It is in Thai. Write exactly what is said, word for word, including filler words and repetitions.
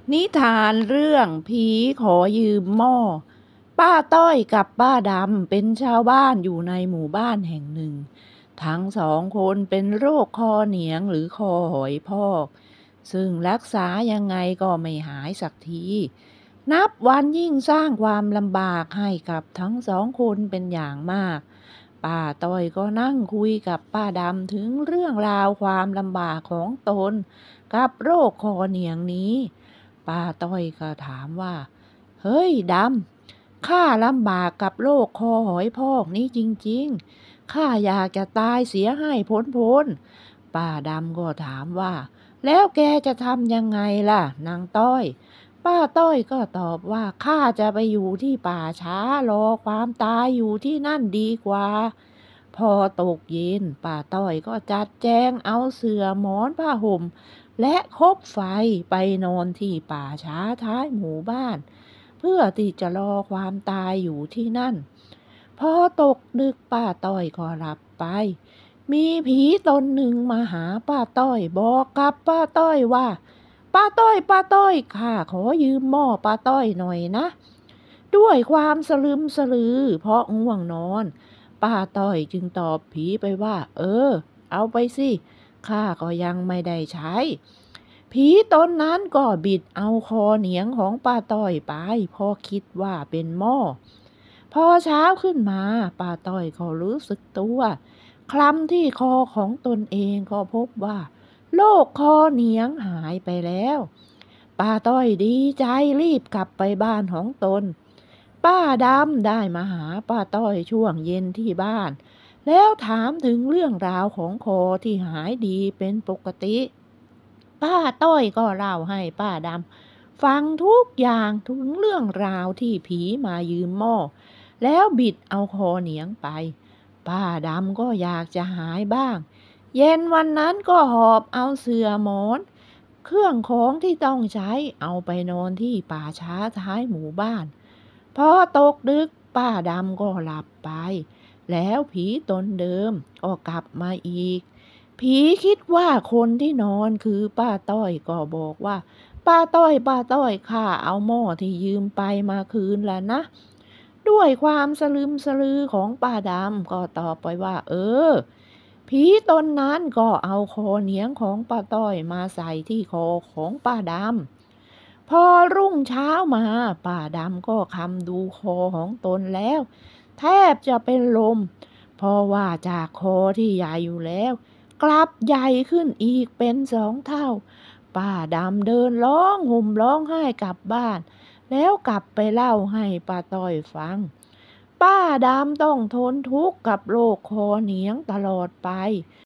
นิทานเรื่องผีขอยืมหม้อป้าต้อยกับป้าดำเป็นชาวบ้านอยู่ในหมู่บ้านแห่งหนึ่งทั้งสองคนเป็นโรคคอเหนียงหรือคอหอยพอกซึ่งรักษายังไงก็ไม่หายสักทีนับวันยิ่งสร้างความลำบากให้กับทั้งสองคนเป็นอย่างมากป้าต้อยก็นั่งคุยกับป้าดำถึงเรื่องราวความลำบากของตนกับโรคคอเหนียงนี้ ป้าต้อยก็ถามว่า เฮ้ยดำข้าลำบากกับโรคคอหอยพอกนี้จริงๆข้าอยากจะตายเสียให้พ้นพ้นป้าดำก็ถามว่า แล้วแกจะทำยังไงล่ะนางต้อยป้าต้อยก็ตอบว่าข้าจะไปอยู่ที่ป่าช้ารอความตายอยู่ที่นั่นดีกว่าพอตกเย็นป้าต้อยก็จัดแจงเอาเสื่อหมอนผ้าห่ม และคบไฟไปนอนที่ป่าช้าท้ายหมู่บ้านเพื่อที่จะรอความตายอยู่ที่นั่นพอตกดึกป้าต้อยก็หลับไปมีผีตนหนึ่งมาหาป้าต้อยบอกกับป้าต้อยว่าป้าต้อยป้าต้อยข้าขอยืมหม้อป้าต้อยหน่อยนะด้วยความสลึมสลือเพราะง่วงนอนป้าต้อยจึงตอบผีไปว่าเออเอาไปสิข้าก็ยังไม่ได้ใช้ ผีตนนั้นก็บิดเอาคอเหนียงของป้าต้อยไปเพราะคิดว่าเป็นหม้อพอเช้าขึ้นมาป้าต้อยก็รู้สึกตัวคลำที่คอของตนเองก็พบว่าโรคคอเหนียงหายไปแล้วป้าต้อยดีใจรีบกลับไปบ้านของตนป้าดำได้มาหาป้าต้อยช่วงเย็นที่บ้านแล้วถามถึงเรื่องราวของคอที่หายดีเป็นปกติ ป้าต้อยก็เล่าให้ป้าดำฟังทุกอย่างถึงเรื่องราวที่ผีมายืมหม้อแล้วบิดเอาคอเหนียงไปป้าดำก็อยากจะหายบ้างเย็นวันนั้นก็หอบเอาเสื่อหมอนเครื่องของที่ต้องใช้เอาไปนอนที่ป่าช้าท้ายหมู่บ้านพอตกดึกป้าดำก็หลับไปแล้วผีตนเดิมก็กลับมาอีก ผีคิดว่าคนที่นอนคือป้าต้อยก็บอกว่าป้าต้อยป้าต้อยข้าเอาหม้อที่ยืมไปมาคืนแล้วนะด้วยความสลึมสลือของป้าดำก็ตอบไปว่าเออผีตนนั้นก็เอาคอเหนียงของป้าต้อยมาใส่ที่คอของป้าดำพอรุ่งเช้ามาป้าดำก็คำดูคอของตนแล้วแทบจะเป็นลมเพราะว่าจากคอที่ใหญ่อยู่แล้ว กลับใหญ่ขึ้นอีกเป็นสองเท่าป้าดำเดินร้องห่มร้องไห้กลับบ้านแล้วกลับไปเล่าให้ป้าต้อยฟังป้าดำต้องทนทุกข์กับโรคคอเหนียงตลอดไป